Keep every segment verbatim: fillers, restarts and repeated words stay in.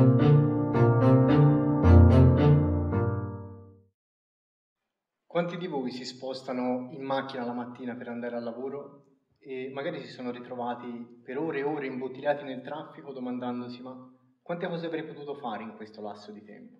Quanti di voi si spostano in macchina la mattina per andare al lavoro e magari si sono ritrovati per ore e ore imbottigliati nel traffico domandandosi ma quante cose avrei potuto fare in questo lasso di tempo?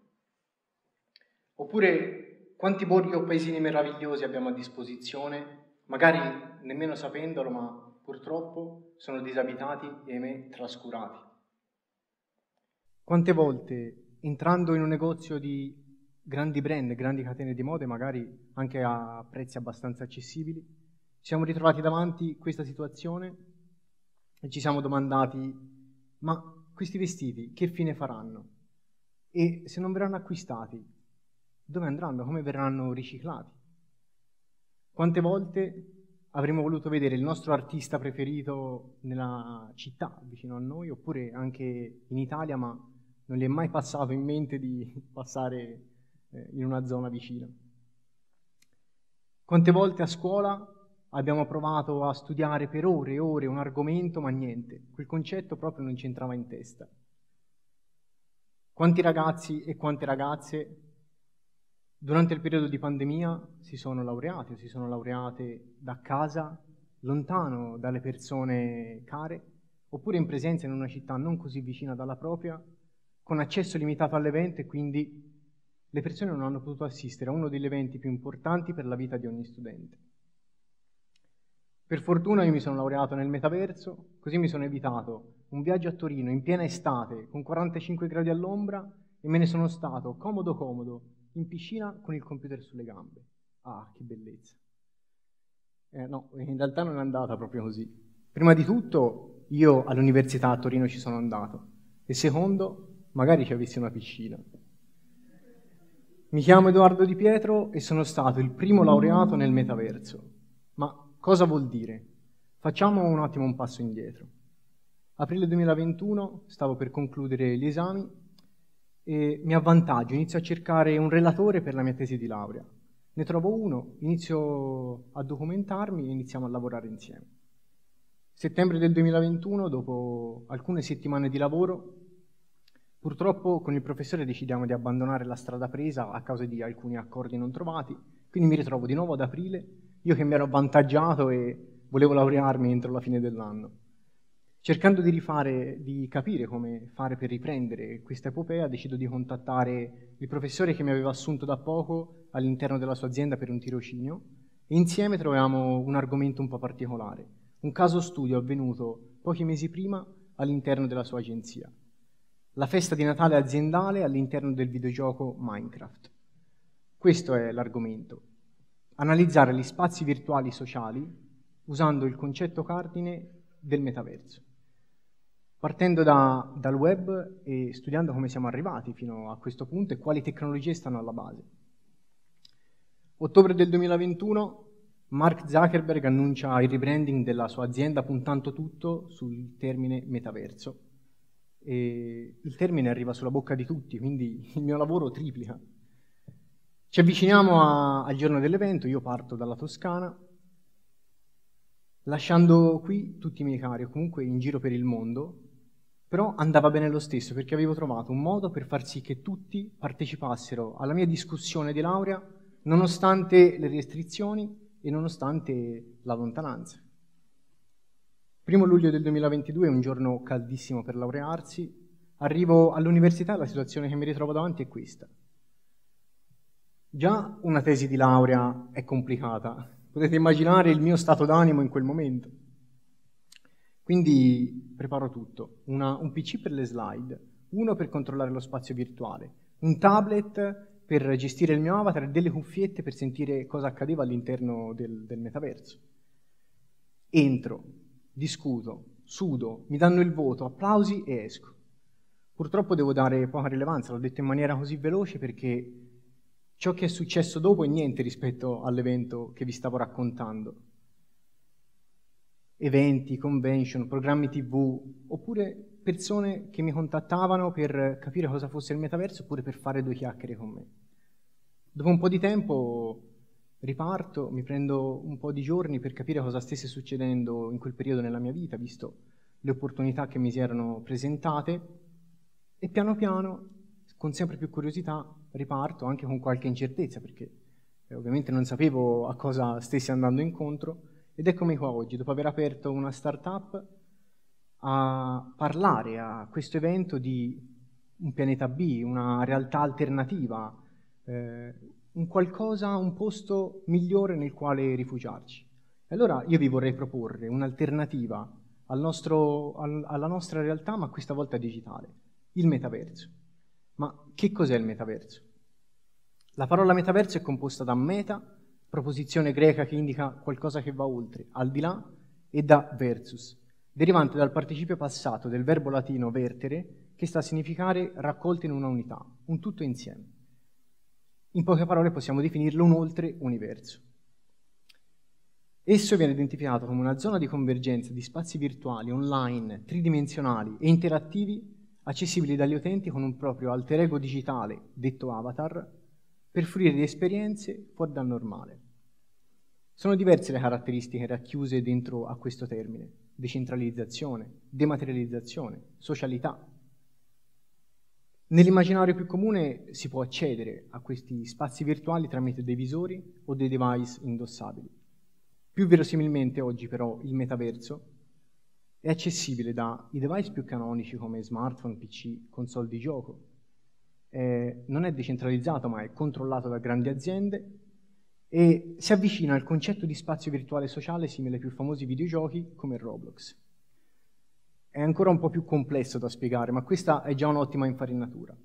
Oppure quanti borghi o paesini meravigliosi abbiamo a disposizione, magari nemmeno sapendolo, ma purtroppo sono disabitati e ahimè trascurati. Quante volte entrando in un negozio di grandi brand, grandi catene di mode, magari anche a prezzi abbastanza accessibili, ci siamo ritrovati davanti a questa situazione e ci siamo domandati ma questi vestiti che fine faranno? E se non verranno acquistati, dove andranno? Come verranno riciclati? Quante volte avremmo voluto vedere il nostro artista preferito nella città vicino a noi, oppure anche in Italia, ma non gli è mai passato in mente di passare eh, in una zona vicina. Quante volte a scuola abbiamo provato a studiare per ore e ore un argomento, ma niente, quel concetto proprio non ci entrava in testa. Quanti ragazzi e quante ragazze durante il periodo di pandemia si sono laureati o si sono laureate da casa, lontano dalle persone care, oppure in presenza in una città non così vicina dalla propria, con accesso limitato all'evento e quindi le persone non hanno potuto assistere a uno degli eventi più importanti per la vita di ogni studente. Per fortuna io mi sono laureato nel metaverso, così mi sono evitato un viaggio a Torino in piena estate con quarantacinque gradi all'ombra e me ne sono stato comodo comodo in piscina con il computer sulle gambe. Ah, che bellezza. Eh, no, in realtà non è andata proprio così. Prima di tutto, io all'università a Torino ci sono andato. E secondo, magari ci avessi una piscina. Mi chiamo Edoardo Di Pietro e sono stato il primo laureato nel metaverso. Ma cosa vuol dire? Facciamo un attimo un passo indietro. Aprile duemilaventuno, stavo per concludere gli esami e mi avvantaggio, inizio a cercare un relatore per la mia tesi di laurea. Ne trovo uno, inizio a documentarmi e iniziamo a lavorare insieme. Settembre del duemilaventuno, dopo alcune settimane di lavoro, purtroppo con il professore decidiamo di abbandonare la strada presa a causa di alcuni accordi non trovati, quindi mi ritrovo di nuovo ad aprile, io che mi ero avvantaggiato e volevo laurearmi entro la fine dell'anno. Cercando di rifare, di capire come fare per riprendere questa epopea, decido di contattare il professore che mi aveva assunto da poco all'interno della sua azienda per un tirocinio e insieme troviamo un argomento un po' particolare, un caso studio avvenuto pochi mesi prima all'interno della sua agenzia. La festa di Natale aziendale all'interno del videogioco Minecraft. Questo è l'argomento. Analizzare gli spazi virtuali sociali usando il concetto cardine del metaverso. Partendo da, dal web e studiando come siamo arrivati fino a questo punto e quali tecnologie stanno alla base. Ottobre del duemilaventuno, Mark Zuckerberg annuncia il rebranding della sua azienda puntando tutto sul termine metaverso. E il termine arriva sulla bocca di tutti, quindi il mio lavoro triplica. Ci avviciniamo a, al giorno dell'evento, io parto dalla Toscana, lasciando qui tutti i miei cari, o comunque in giro per il mondo, però andava bene lo stesso perché avevo trovato un modo per far sì che tutti partecipassero alla mia discussione di laurea nonostante le restrizioni e nonostante la lontananza. Primo luglio del duemilaventidue è un giorno caldissimo per laurearsi, arrivo all'università e la situazione che mi ritrovo davanti è questa. Già una tesi di laurea è complicata, potete immaginare il mio stato d'animo in quel momento. Quindi preparo tutto, Una, un P C per le slide, uno per controllare lo spazio virtuale, un tablet per gestire il mio avatar e delle cuffiette per sentire cosa accadeva all'interno del, del metaverso. Entro, discuto, sudo, mi danno il voto, applausi e esco. Purtroppo devo dare poca rilevanza, l'ho detto in maniera così veloce perché ciò che è successo dopo è niente rispetto all'evento che vi stavo raccontando. Eventi, convention, programmi tivù, oppure persone che mi contattavano per capire cosa fosse il metaverso oppure per fare due chiacchiere con me. Dopo un po' di tempo riparto, mi prendo un po' di giorni per capire cosa stesse succedendo in quel periodo nella mia vita, visto le opportunità che mi si erano presentate, E piano piano, con sempre più curiosità, riparto, anche con qualche incertezza, perché eh, ovviamente non sapevo a cosa stessi andando incontro, ed eccomi qua oggi, dopo aver aperto una startup, a parlare a questo evento di un pianeta B, una realtà alternativa, eh, un qualcosa, un posto migliore nel quale rifugiarci. E allora io vi vorrei proporre un'alternativa al nostro, al, alla nostra realtà, ma questa volta digitale, il metaverso. Ma che cos'è il metaverso? La parola metaverso è composta da meta, proposizione greca che indica qualcosa che va oltre, al di là, e da versus, derivante dal participio passato del verbo latino vertere, che sta a significare raccolto in una unità, un tutto insieme. In poche parole possiamo definirlo un oltre universo. Esso viene identificato come una zona di convergenza di spazi virtuali, online, tridimensionali e interattivi accessibili dagli utenti con un proprio alter ego digitale, detto avatar, per fruire di esperienze fuori dal normale. Sono diverse le caratteristiche racchiuse dentro a questo termine: decentralizzazione, dematerializzazione, socialità. Nell'immaginario più comune si può accedere a questi spazi virtuali tramite dei visori o dei device indossabili. Più verosimilmente oggi però il metaverso è accessibile dai device più canonici come smartphone, P C, console di gioco. Eh, non è decentralizzato ma è controllato da grandi aziende e si avvicina al concetto di spazio virtuale sociale simile ai più famosi videogiochi come Roblox. È ancora un po' più complesso da spiegare, ma questa è già un'ottima infarinatura.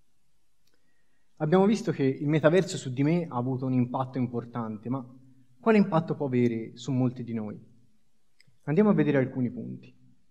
Abbiamo visto che il metaverso su di me ha avuto un impatto importante, ma quale impatto può avere su molti di noi? Andiamo a vedere alcuni punti.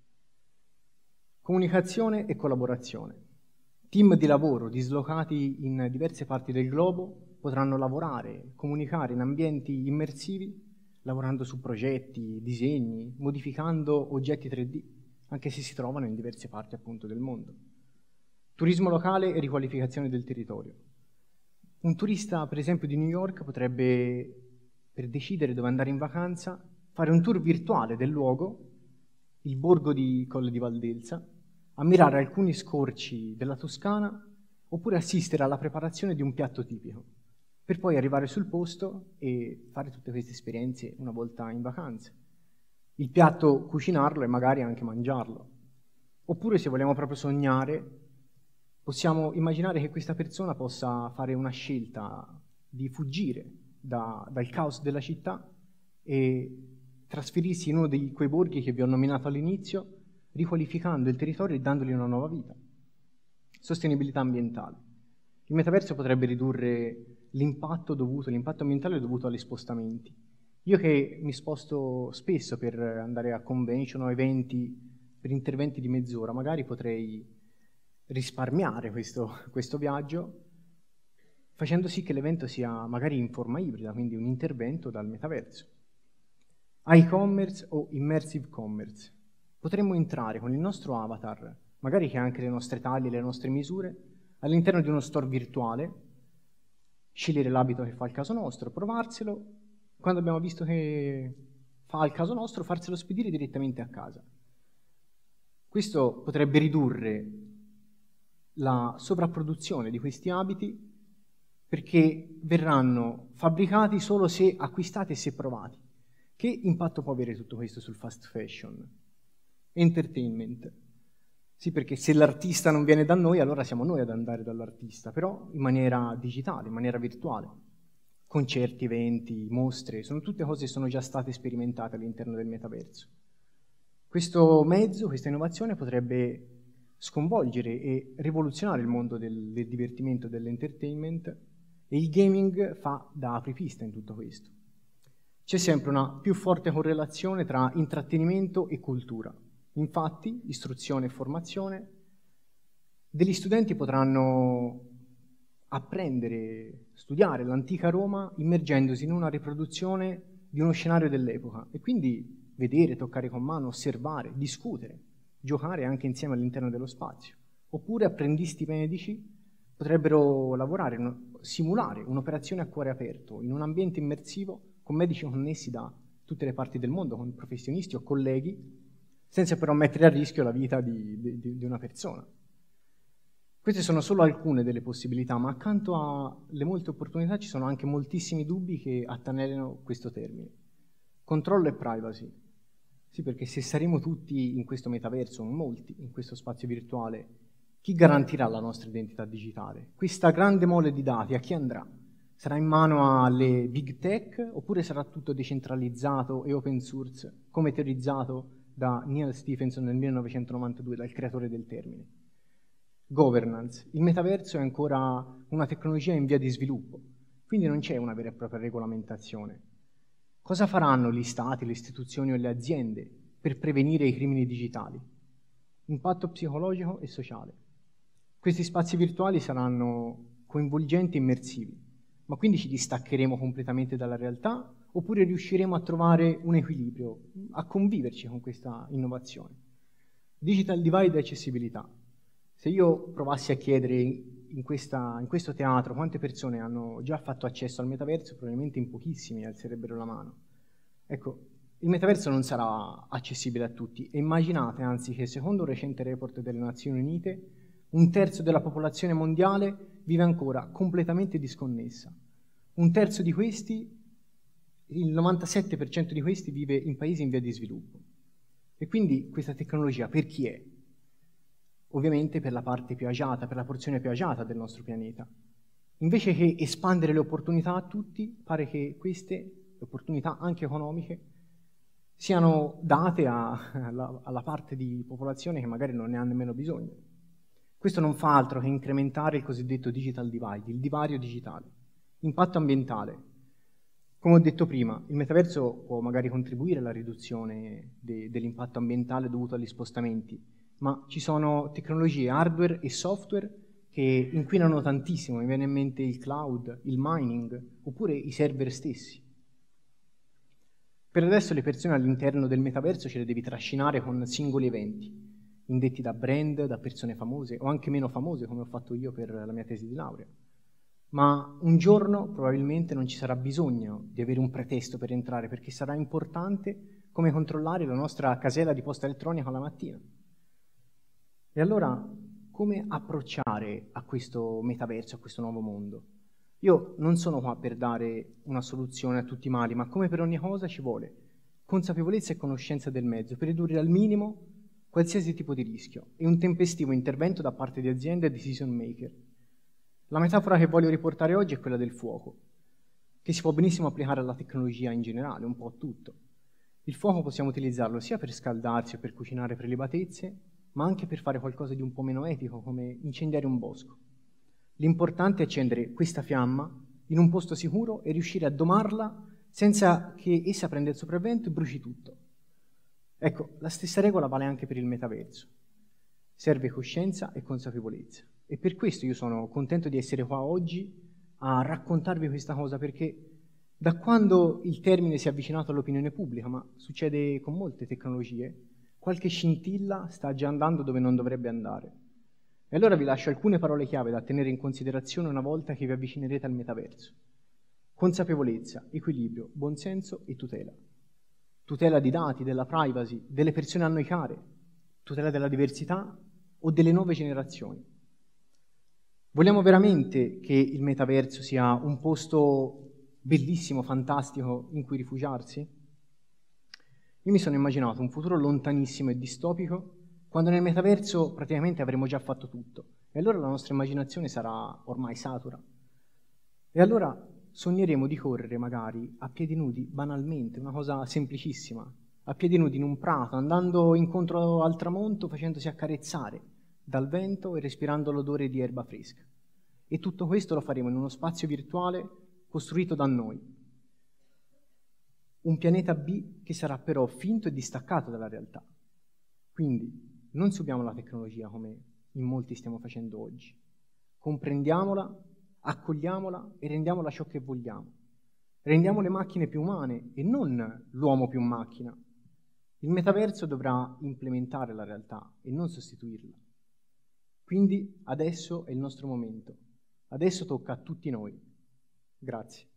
Comunicazione e collaborazione. Team di lavoro dislocati in diverse parti del globo potranno lavorare, comunicare in ambienti immersivi, lavorando su progetti, disegni, modificando oggetti tre D, anche se si trovano in diverse parti appunto del mondo. Turismo locale e riqualificazione del territorio. Un turista, per esempio, di New York potrebbe, per decidere dove andare in vacanza, fare un tour virtuale del luogo, il borgo di Colle di Valdelsa, ammirare alcuni scorci della Toscana, oppure assistere alla preparazione di un piatto tipico, per poi arrivare sul posto e fare tutte queste esperienze una volta in vacanza. Il piatto cucinarlo e magari anche mangiarlo. Oppure, se vogliamo proprio sognare, possiamo immaginare che questa persona possa fare una scelta di fuggire da, dal caos della città e trasferirsi in uno di quei borghi che vi ho nominato all'inizio, riqualificando il territorio e dandogli una nuova vita. Sostenibilità ambientale. Il metaverso potrebbe ridurre l'impatto dovuto, l'impatto ambientale dovuto agli spostamenti. Io che mi sposto spesso per andare a convention o eventi, per interventi di mezz'ora, magari potrei risparmiare questo, questo viaggio facendo sì che l'evento sia magari in forma ibrida, quindi un intervento dal metaverso. E-commerce o immersive commerce. Potremmo entrare con il nostro avatar, magari che ha anche le nostre taglie, le nostre misure, all'interno di uno store virtuale, scegliere l'abito che fa il caso nostro, provarselo, quando abbiamo visto che fa il caso nostro, farselo spedire direttamente a casa. Questo potrebbe ridurre la sovrapproduzione di questi abiti perché verranno fabbricati solo se acquistati e se provati. Che impatto può avere tutto questo sul fast fashion? Entertainment. Sì, perché se l'artista non viene da noi, allora siamo noi ad andare dall'artista, però in maniera digitale, in maniera virtuale. Concerti, eventi, mostre, sono tutte cose che sono già state sperimentate all'interno del metaverso. Questo mezzo, questa innovazione potrebbe sconvolgere e rivoluzionare il mondo del, del divertimento e dell'entertainment e il gaming fa da apripista in tutto questo. C'è sempre una più forte correlazione tra intrattenimento e cultura. Infatti, istruzione e formazione, degli studenti potranno apprendere, studiare l'antica Roma immergendosi in una riproduzione di uno scenario dell'epoca e quindi vedere, toccare con mano, osservare, discutere, giocare anche insieme all'interno dello spazio. Oppure apprendisti medici potrebbero lavorare, simulare un'operazione a cuore aperto in un ambiente immersivo con medici connessi da tutte le parti del mondo, con professionisti o colleghi, senza però mettere a rischio la vita di, di, di una persona. Queste sono solo alcune delle possibilità, ma accanto alle molte opportunità ci sono anche moltissimi dubbi che attanelano questo termine. Controllo e privacy. Sì, perché se saremo tutti in questo metaverso, molti in questo spazio virtuale, chi garantirà la nostra identità digitale? Questa grande mole di dati a chi andrà? Sarà in mano alle big tech oppure sarà tutto decentralizzato e open source, come teorizzato da Neal Stephenson nel millenovecentonovantadue, dal creatore del termine? Governance. Il metaverso è ancora una tecnologia in via di sviluppo, quindi non c'è una vera e propria regolamentazione. Cosa faranno gli stati, le istituzioni o le aziende per prevenire i crimini digitali? Impatto psicologico e sociale. Questi spazi virtuali saranno coinvolgenti e immersivi, ma quindi ci distaccheremo completamente dalla realtà oppure riusciremo a trovare un equilibrio, a conviverci con questa innovazione? Digital divide e accessibilità. Se io provassi a chiedere in, questa, in questo teatro quante persone hanno già fatto accesso al metaverso, probabilmente in pochissimi alzerebbero la mano. Ecco, il metaverso non sarà accessibile a tutti e immaginate anzi che secondo un recente report delle Nazioni Unite un terzo della popolazione mondiale vive ancora completamente disconnessa. Un terzo di questi, il novantasette per cento di questi vive in paesi in via di sviluppo. E quindi questa tecnologia per chi è? Ovviamente per la parte più agiata, per la porzione più agiata del nostro pianeta. Invece che espandere le opportunità a tutti, pare che queste, le opportunità anche economiche, siano date a, alla, alla parte di popolazione che magari non ne ha nemmeno bisogno. Questo non fa altro che incrementare il cosiddetto digital divide, il divario digitale. Impatto ambientale. Come ho detto prima, il metaverso può magari contribuire alla riduzione de, dell'impatto ambientale dovuto agli spostamenti, ma ci sono tecnologie hardware e software che inquinano tantissimo, mi viene in mente il cloud, il mining, oppure i server stessi. Per adesso le persone all'interno del metaverso ce le devi trascinare con singoli eventi, indetti da brand, da persone famose o anche meno famose, come ho fatto io per la mia tesi di laurea. Ma un giorno probabilmente non ci sarà bisogno di avere un pretesto per entrare, perché sarà importante come controllare la nostra casella di posta elettronica la mattina. E allora, come approcciare a questo metaverso, a questo nuovo mondo? Io non sono qua per dare una soluzione a tutti i mali, ma come per ogni cosa ci vuole consapevolezza e conoscenza del mezzo per ridurre al minimo qualsiasi tipo di rischio e un tempestivo intervento da parte di aziende e decision maker. La metafora che voglio riportare oggi è quella del fuoco, che si può benissimo applicare alla tecnologia in generale, un po' a tutto. Il fuoco possiamo utilizzarlo sia per scaldarsi o per cucinare prelibatezze, ma anche per fare qualcosa di un po' meno etico, come incendiare un bosco. L'importante è accendere questa fiamma in un posto sicuro e riuscire a domarla senza che essa prenda il sopravvento e bruci tutto. Ecco, la stessa regola vale anche per il metaverso. Serve coscienza e consapevolezza. E per questo io sono contento di essere qua oggi a raccontarvi questa cosa, perché da quando il termine si è avvicinato all'opinione pubblica, ma succede con molte tecnologie, qualche scintilla sta già andando dove non dovrebbe andare. E allora vi lascio alcune parole chiave da tenere in considerazione una volta che vi avvicinerete al metaverso. Consapevolezza, equilibrio, buonsenso e tutela. Tutela di dati, della privacy, delle persone a noi care, tutela della diversità o delle nuove generazioni. Vogliamo veramente che il metaverso sia un posto bellissimo, fantastico in cui rifugiarsi? Io mi sono immaginato un futuro lontanissimo e distopico quando nel metaverso praticamente avremo già fatto tutto e allora la nostra immaginazione sarà ormai satura. E allora sogneremo di correre magari a piedi nudi, banalmente, una cosa semplicissima, a piedi nudi in un prato, andando incontro al tramonto, facendosi accarezzare dal vento e respirando l'odore di erba fresca. E tutto questo lo faremo in uno spazio virtuale costruito da noi. Un pianeta B che sarà però finto e distaccato dalla realtà. Quindi non subiamo la tecnologia come in molti stiamo facendo oggi. Comprendiamola, accogliamola e rendiamola ciò che vogliamo. Rendiamo le macchine più umane e non l'uomo più macchina. Il metaverso dovrà implementare la realtà e non sostituirla. Quindi adesso è il nostro momento. Adesso tocca a tutti noi. Grazie.